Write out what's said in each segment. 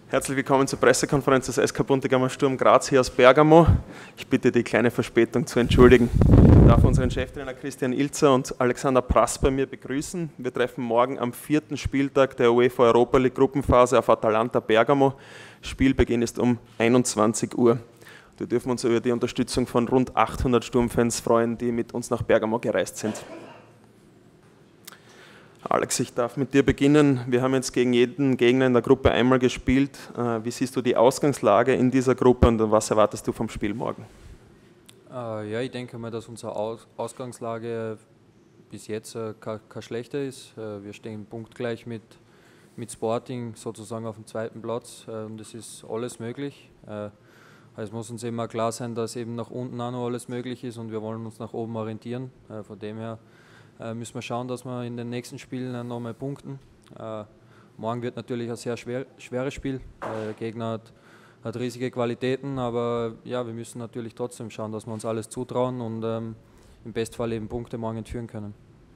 Herzlich willkommen zur Pressekonferenz des SK Buntegammer Sturm Graz hier aus Bergamo. Ich bitte die kleine Verspätung zu entschuldigen. Ich darf unseren Cheftrainer Christian Ilzer und Alexander Prass bei mir begrüßen. Wir treffen morgen am 4. Spieltag der UEFA Europa League Gruppenphase auf Atalanta Bergamo. Spielbeginn ist um 21 Uhr. Wir dürfen uns über die Unterstützung von rund 800 Sturmfans freuen, die mit uns nach Bergamo gereist sind. Alex, ich darf mit dir beginnen. Wir haben jetzt gegen jeden Gegner in der Gruppe einmal gespielt. Wie siehst du die Ausgangslage in dieser Gruppe und was erwartest du vom Spiel morgen? Ja, ich denke mal, dass unsere Ausgangslage bis jetzt keine schlechte ist. Wir stehen punktgleich mit Sporting sozusagen auf dem zweiten Platz und es ist alles möglich. Es muss uns immer klar sein, dass eben nach unten auch noch alles möglich ist und wir wollen uns nach oben orientieren. Von dem her müssen wir schauen, dass wir in den nächsten Spielen nochmal punkten. Morgen wird natürlich ein sehr schweres Spiel. Der Gegner hat riesige Qualitäten, aber ja, wir müssen natürlich trotzdem schauen, dass wir uns alles zutrauen und im Bestfall eben Punkte morgen entführen können.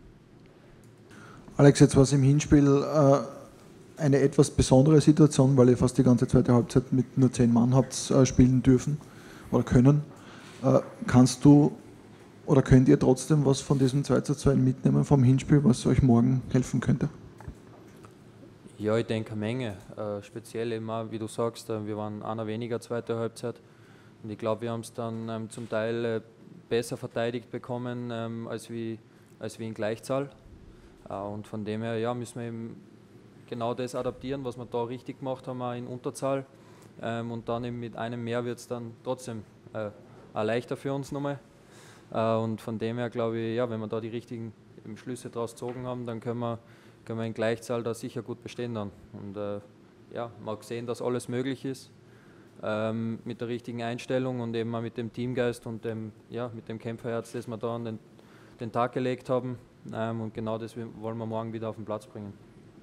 Alex, jetzt war es im Hinspiel eine etwas besondere Situation, weil ihr fast die ganze zweite Halbzeit mit nur 10 Mann habt spielen dürfen oder können. Kannst du oder könnt ihr trotzdem was von diesem 2:2 mitnehmen vom Hinspiel, was euch morgen helfen könnte? Ja, ich denke eine Menge. Speziell immer, wie du sagst, wir waren einer weniger zweite Halbzeit. Und ich glaube, wir haben es dann zum Teil besser verteidigt bekommen als wie in Gleichzahl. Und von dem her ja, müssen wir eben genau das adaptieren, was wir da richtig gemacht haben, auch in Unterzahl. Und dann eben mit einem mehr wird es dann trotzdem auch leichter für uns nochmal. Und von dem her glaube ich, ja, wenn wir da die richtigen Schlüsse daraus gezogen haben, dann können wir in Gleichzahl da sicher gut bestehen dann. Und ja, man hat gesehen, dass alles möglich ist mit der richtigen Einstellung und eben auch mit dem Teamgeist und mit dem Kämpferherz, das wir da an den Tag gelegt haben. Und genau das wollen wir morgen wieder auf den Platz bringen.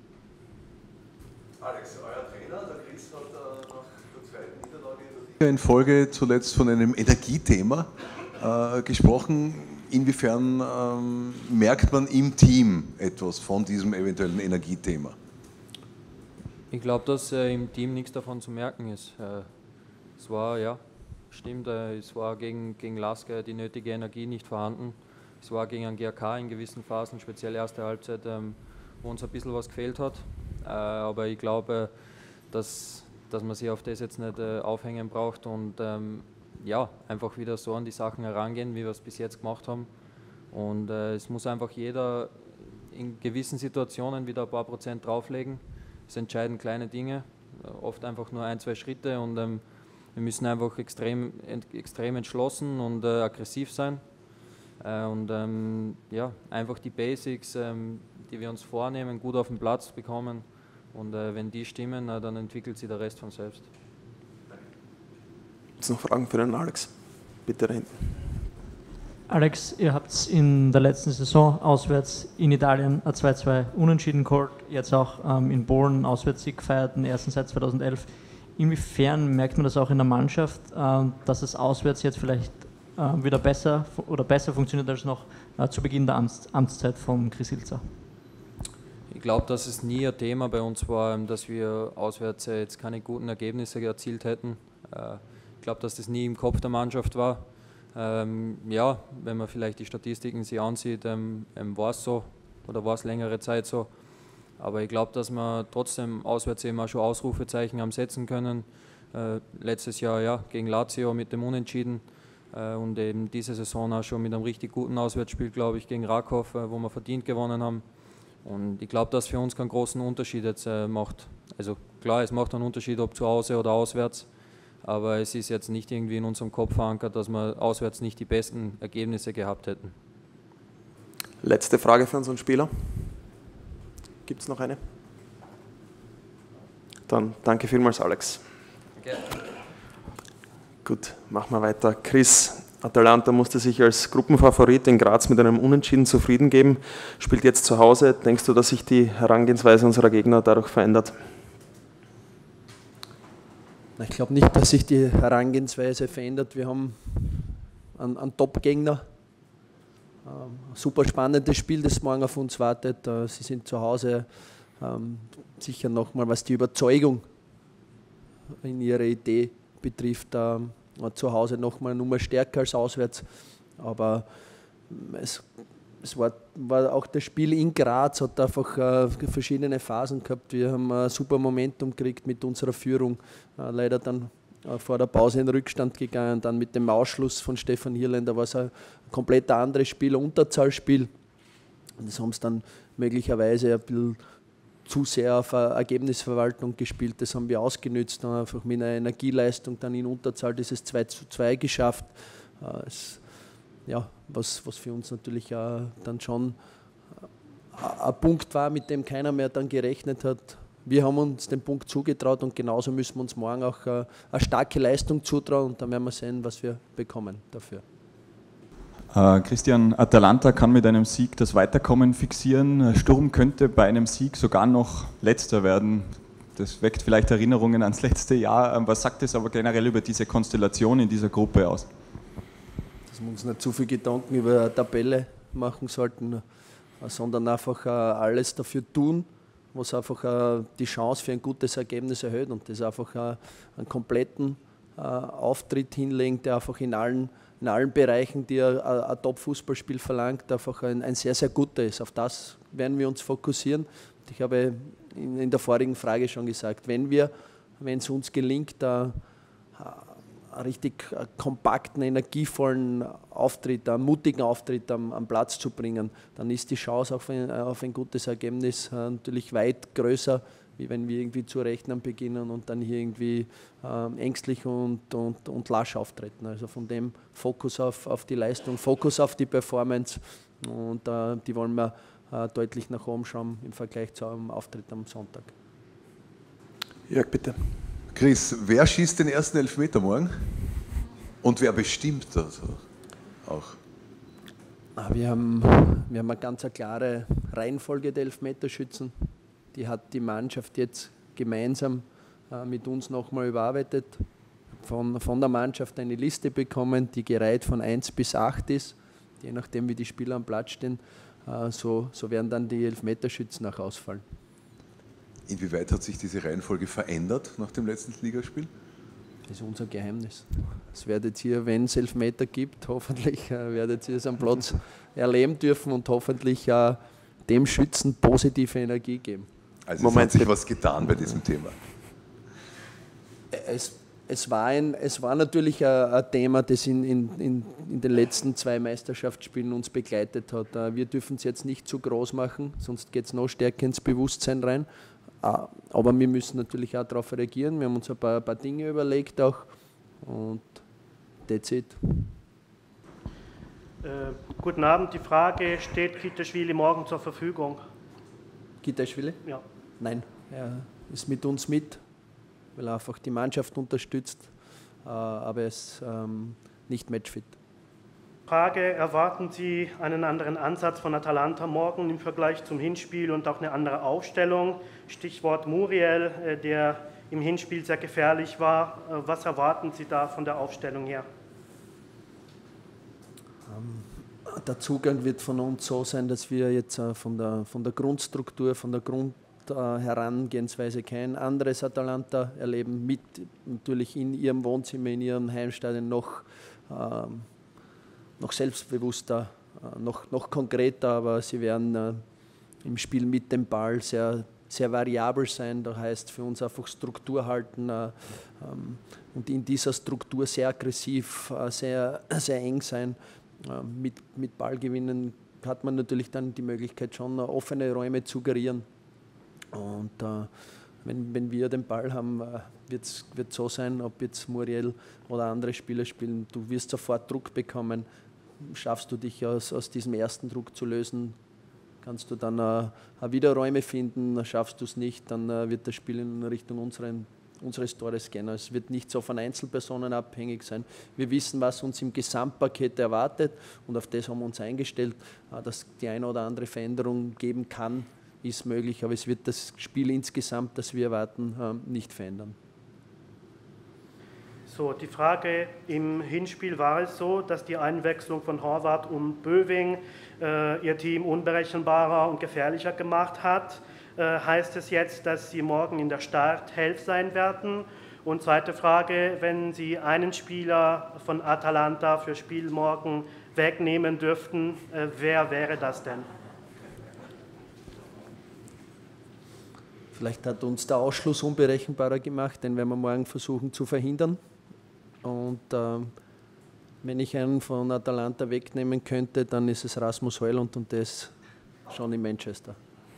Alex, euer Trainer, der Chris, hat nach der zweiten Niederlage in Folge zuletzt von einem Energiethema gesprochen. Inwiefern merkt man im Team etwas von diesem eventuellen Energiethema? Ich glaube, dass im Team nichts davon zu merken ist. Es war, ja, stimmt, es war gegen Lasker die nötige Energie nicht vorhanden. Es war gegen einen GAK in gewissen Phasen, speziell erste Halbzeit, wo uns ein bisschen was gefehlt hat. Aber ich glaube, dass man sich auf das jetzt nicht aufhängen braucht und ja, einfach wieder so an die Sachen herangehen, wie wir es bis jetzt gemacht haben. Und es muss einfach jeder in gewissen Situationen wieder ein paar Prozent drauflegen. Es entscheiden kleine Dinge, oft einfach nur 1, 2 Schritte und wir müssen einfach extrem entschlossen und aggressiv sein. Und ja, einfach die Basics, die wir uns vornehmen, gut auf den Platz bekommen. Und wenn die stimmen, dann entwickelt sich der Rest von selbst. Gibt es noch Fragen für den Alex? Bitte da hinten. Alex, ihr habt in der letzten Saison auswärts in Italien ein 2:2 unentschieden geholt, jetzt auch in Polen Auswärtssieg gefeiert, den ersten seit 2011. Inwiefern merkt man das auch in der Mannschaft, dass es auswärts jetzt vielleicht wieder besser funktioniert als noch zu Beginn der Amtszeit von Chris Ilzer? Ich glaube, dass es nie ein Thema bei uns war, dass wir auswärts jetzt keine guten Ergebnisse erzielt hätten. Ich glaube, dass das nie im Kopf der Mannschaft war. Ja, wenn man vielleicht die Statistiken sich ansieht, war es so oder war es längere Zeit so. Aber ich glaube, dass wir trotzdem auswärts eben auch schon Ausrufezeichen haben setzen können. Letztes Jahr ja, gegen Lazio mit dem Unentschieden und eben diese Saison auch schon mit einem richtig guten Auswärtsspiel, glaube ich, gegen Rakow, wo wir verdient gewonnen haben. Und ich glaube, dass für uns keinen großen Unterschied jetzt macht. Also klar, es macht einen Unterschied, ob zu Hause oder auswärts. Aber es ist jetzt nicht irgendwie in unserem Kopf verankert, dass wir auswärts nicht die besten Ergebnisse gehabt hätten. Letzte Frage für unseren Spieler. Gibt es noch eine? Dann danke vielmals, Alex. Okay. Gut, machen wir weiter. Chris, Atalanta musste sich als Gruppenfavorit in Graz mit einem Unentschieden zufrieden geben, spielt jetzt zu Hause. Denkst du, dass sich die Herangehensweise unserer Gegner dadurch verändert? Ich glaube nicht, dass sich die Herangehensweise verändert. Wir haben einen Top-Gegner. Super spannendes Spiel, das morgen auf uns wartet. Sie sind zu Hause sicher nochmal, was die Überzeugung in ihrer Idee betrifft, zu Hause nochmal eine Nummer stärker als auswärts. Aber es war auch das Spiel in Graz, hat einfach verschiedene Phasen gehabt. Wir haben ein super Momentum gekriegt mit unserer Führung. Leider dann vor der Pause in Rückstand gegangen. Dann mit dem Ausschluss von Stefan Hirländer war es ein komplett anderes Spiel, ein Unterzahlspiel. Und das haben sie dann möglicherweise ein bisschen zu sehr auf Ergebnisverwaltung gespielt. Das haben wir ausgenützt und einfach mit einer Energieleistung dann in Unterzahl dieses 2:2 geschafft. Was für uns natürlich dann schon ein Punkt war, mit dem keiner mehr dann gerechnet hat. Wir haben uns den Punkt zugetraut und genauso müssen wir uns morgen auch eine starke Leistung zutrauen und dann werden wir sehen, was wir bekommen dafür. Christian, Atalanta kann mit einem Sieg das Weiterkommen fixieren. Sturm könnte bei einem Sieg sogar noch Letzter werden. Das weckt vielleicht Erinnerungen ans letzte Jahr. Was sagt es aber generell über diese Konstellation in dieser Gruppe aus? Dass wir uns nicht zu viel Gedanken über eine Tabelle machen sollten, sondern einfach alles dafür tun, was einfach die Chance für ein gutes Ergebnis erhöht und das einfach einen kompletten Auftritt hinlegen, der einfach in allen Bereichen, die ein Top-Fußballspiel verlangt, einfach ein sehr, sehr guter ist. Auf das werden wir uns fokussieren. Ich habe in der vorigen Frage schon gesagt, wenn es uns gelingt, einen richtig kompakten, energievollen Auftritt, einen mutigen Auftritt am Platz zu bringen, dann ist die Chance auf ein gutes Ergebnis natürlich weit größer, wie wenn wir irgendwie zu rechnen beginnen und dann hier irgendwie ängstlich und lasch auftreten. Also von dem Fokus auf die Leistung, Fokus auf die Performance und die wollen wir deutlich nach oben schauen im Vergleich zu einem Auftritt am Sonntag. Jörg, bitte. Chris, wer schießt den ersten Elfmeter morgen? Und wer bestimmt das auch? Wir haben eine ganz klare Reihenfolge der Elfmeterschützen. Die hat die Mannschaft jetzt gemeinsam mit uns nochmal überarbeitet. Von der Mannschaft eine Liste bekommen, die gereiht von 1 bis 8 ist. Je nachdem, wie die Spieler am Platz stehen, so werden dann die Elfmeterschützen auch ausfallen. Inwieweit hat sich diese Reihenfolge verändert nach dem letzten Ligaspiel? Das ist unser Geheimnis. Das werdet ihr, wenn es Elfmeter gibt, hoffentlich werdet ihr es am Platz erleben dürfen und hoffentlich dem Schützen positive Energie geben. Also es hat sich was getan bei diesem Thema. Es war natürlich ein Thema, das in den letzten 2 Meisterschaftsspielen uns begleitet hat. Wir dürfen es jetzt nicht zu groß machen, sonst geht es noch stärker ins Bewusstsein rein. Aber wir müssen natürlich auch darauf reagieren. Wir haben uns ein paar Dinge überlegt auch und that's it. Guten Abend. Die Frage, steht Kitaschwili morgen zur Verfügung? Kitaschwili? Ja. Nein, er ist mit uns mit, weil er einfach die Mannschaft unterstützt, aber er ist nicht matchfit. Frage, erwarten Sie einen anderen Ansatz von Atalanta morgen im Vergleich zum Hinspiel und auch eine andere Aufstellung? Stichwort Muriel, der im Hinspiel sehr gefährlich war. Was erwarten Sie da von der Aufstellung her? Der Zugang wird von uns so sein, dass wir jetzt von der Grundstruktur, von der Herangehensweise kein anderes Atalanta erleben, mit natürlich in ihrem Wohnzimmer, in ihrem Heimstadion noch selbstbewusster, noch konkreter, aber sie werden im Spiel mit dem Ball sehr, sehr variabel sein. Das heißt für uns einfach Struktur halten und in dieser Struktur sehr aggressiv, sehr, sehr eng sein. Mit Ballgewinnen hat man natürlich dann die Möglichkeit, schon offene Räume zu gerieren. Und wenn wir den Ball haben, wird es so sein, ob jetzt Muriel oder andere Spieler spielen, du wirst sofort Druck bekommen. Schaffst du dich aus diesem ersten Druck zu lösen, kannst du dann wieder Räume finden. Schaffst du es nicht, dann wird das Spiel in Richtung unseres Tores gehen. Es wird nicht so von Einzelpersonen abhängig sein. Wir wissen, was uns im Gesamtpaket erwartet und auf das haben wir uns eingestellt. Dass die eine oder andere Veränderung geben kann, ist möglich, aber es wird das Spiel insgesamt, das wir erwarten, nicht verändern. So, die Frage, im Hinspiel war es so, dass die Einwechslung von Horvath und Böwing ihr Team unberechenbarer und gefährlicher gemacht hat. Heißt es jetzt, dass sie morgen in der Startelf sein werden? Und zweite Frage, wenn Sie einen Spieler von Atalanta für Spiel morgen wegnehmen dürften, wer wäre das denn? Vielleicht hat uns der Ausschluss unberechenbarer gemacht, den werden wir morgen versuchen zu verhindern. Und wenn ich einen von Atalanta wegnehmen könnte, dann ist es Rasmus Højlund und der ist schon in Manchester.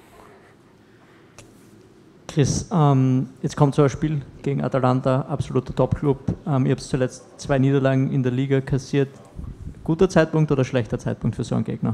Chris, jetzt kommt so ein Spiel gegen Atalanta, absoluter Top-Club. Ihr habt zuletzt 2 Niederlagen in der Liga kassiert. Guter Zeitpunkt oder schlechter Zeitpunkt für so einen Gegner?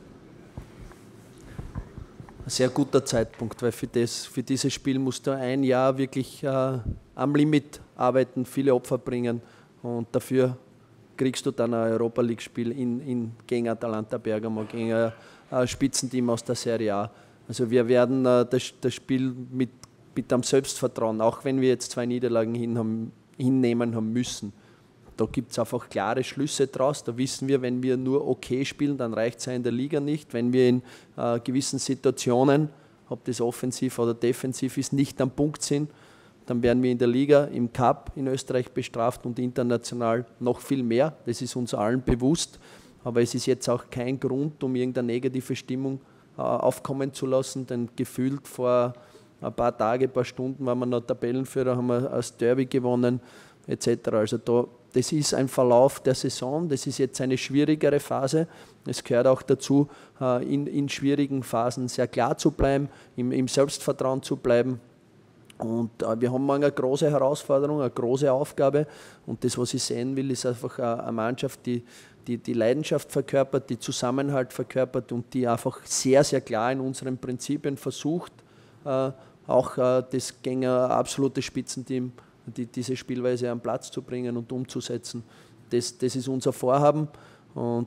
Ein sehr guter Zeitpunkt, weil für dieses Spiel musst du ein Jahr wirklich am Limit arbeiten, viele Opfer bringen und dafür kriegst du dann ein Europa-League-Spiel gegen Atalanta Bergamo, gegen ein Spitzenteam aus der Serie A. Also wir werden das Spiel mit einem Selbstvertrauen, auch wenn wir jetzt 2 Niederlagen hinnehmen haben müssen. Da gibt es einfach klare Schlüsse draus. Da wissen wir, wenn wir nur okay spielen, dann reicht es ja in der Liga nicht. Wenn wir in gewissen Situationen, ob das offensiv oder defensiv ist, nicht am Punkt sind, dann werden wir in der Liga, im Cup in Österreich bestraft und international noch viel mehr. Das ist uns allen bewusst. Aber es ist jetzt auch kein Grund, um irgendeine negative Stimmung aufkommen zu lassen, denn gefühlt vor ein paar Tagen, ein paar Stunden waren wir noch Tabellenführer, haben wir das Derby gewonnen etc. Also das ist ein Verlauf der Saison, das ist jetzt eine schwierigere Phase. Es gehört auch dazu, in schwierigen Phasen sehr klar zu bleiben, im Selbstvertrauen zu bleiben. Und wir haben eine große Herausforderung, eine große Aufgabe. Und das, was ich sehen will, ist einfach eine Mannschaft, die Leidenschaft verkörpert, die Zusammenhalt verkörpert und die einfach sehr, sehr klar in unseren Prinzipien versucht, auch das gegen ein absolutes Spitzenteam diese Spielweise am Platz zu bringen und umzusetzen. Das ist unser Vorhaben und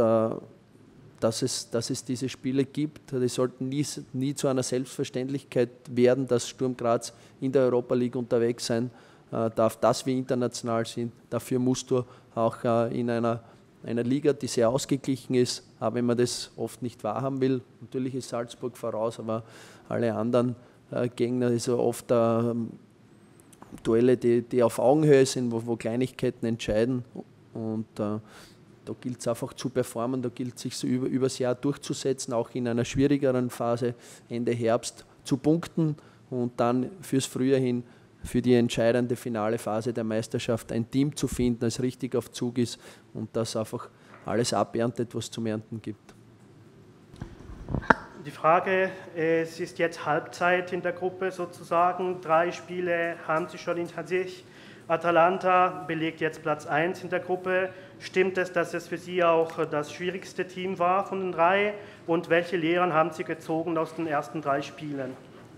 dass es diese Spiele gibt, die sollten nie zu einer Selbstverständlichkeit werden, dass Sturm Graz in der Europa League unterwegs sein darf, dass wir international sind. Dafür musst du auch in einer Liga, die sehr ausgeglichen ist, aber wenn man das oft nicht wahrhaben will, natürlich ist Salzburg voraus, aber alle anderen Gegner ist oft Duelle, die auf Augenhöhe sind, wo Kleinigkeiten entscheiden und da gilt es einfach zu performen, da gilt es sich so übers Jahr durchzusetzen, auch in einer schwierigeren Phase, Ende Herbst zu punkten und dann fürs Frühjahr hin, für die entscheidende finale Phase der Meisterschaft ein Team zu finden, das richtig auf Zug ist und das einfach alles aberntet, was es zum Ernten gibt. Die Frage, es ist jetzt Halbzeit in der Gruppe sozusagen, 3 Spiele haben Sie schon hinter sich. Atalanta belegt jetzt Platz 1 in der Gruppe. Stimmt es, dass es für Sie auch das schwierigste Team war von den 3? Und welche Lehren haben Sie gezogen aus den ersten 3 Spielen?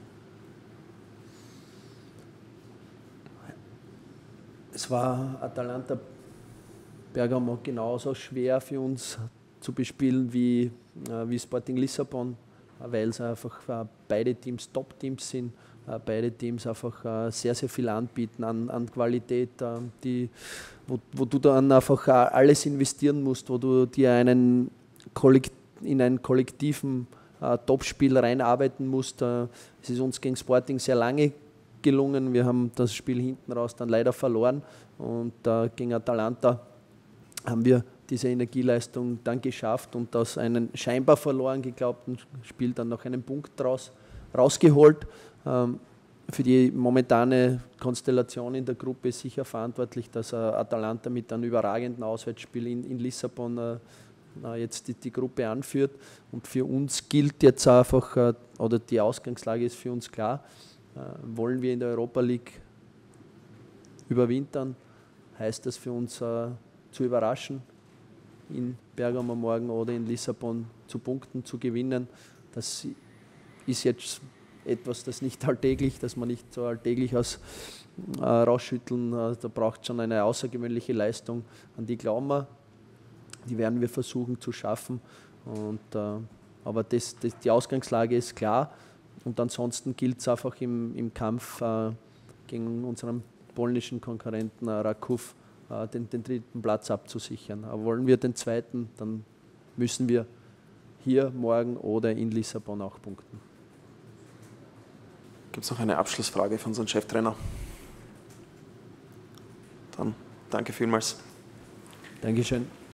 Es war Atalanta Bergamo genauso schwer für uns zu bespielen wie Sporting Lissabon, weil es einfach beide Teams Top-Teams sind, beide Teams einfach sehr, sehr viel anbieten an Qualität, wo du dann einfach alles investieren musst, wo du dir in einen kollektiven Topspiel reinarbeiten musst. Es ist uns gegen Sporting sehr lange gelungen, wir haben das Spiel hinten raus dann leider verloren und gegen Atalanta haben wir diese Energieleistung dann geschafft und aus einem scheinbar verloren geglaubten Spiel dann noch einen Punkt rausgeholt. Für die momentane Konstellation in der Gruppe ist sicher verantwortlich, dass Atalanta mit einem überragenden Auswärtsspiel in Lissabon jetzt die Gruppe anführt. Und für uns gilt jetzt einfach, oder die Ausgangslage ist für uns klar, wollen wir in der Europa League überwintern, heißt das für uns zu überraschen, in Bergamo morgen oder in Lissabon zu punkten, zu gewinnen. Das ist jetzt etwas, das nicht alltäglich, dass man nicht so alltäglich rausschütteln. Da braucht es schon eine außergewöhnliche Leistung, an die glauben wir. Die werden wir versuchen zu schaffen. Aber die Ausgangslage ist klar. Und ansonsten gilt es einfach im Kampf gegen unseren polnischen Konkurrenten Raków den 3. Platz abzusichern. Aber wollen wir den 2., dann müssen wir hier morgen oder in Lissabon auch punkten. Gibt es noch eine Abschlussfrage von unserem Cheftrainer? Dann danke vielmals. Dankeschön.